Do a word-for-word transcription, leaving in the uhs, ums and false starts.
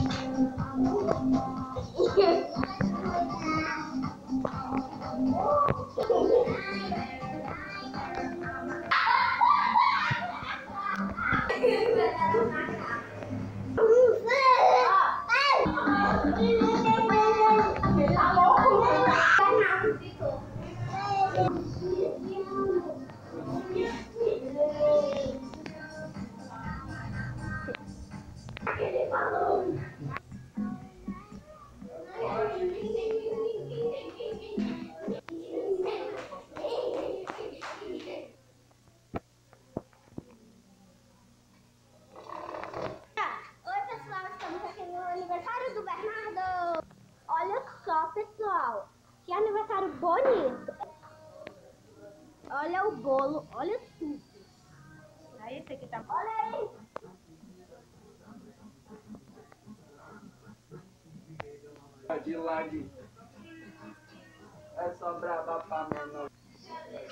Pessoal, que aniversário bonito. Olha o bolo, olha tudo. Aí esse aqui tá... Olha aí. De ladinho. É só brava pra menor.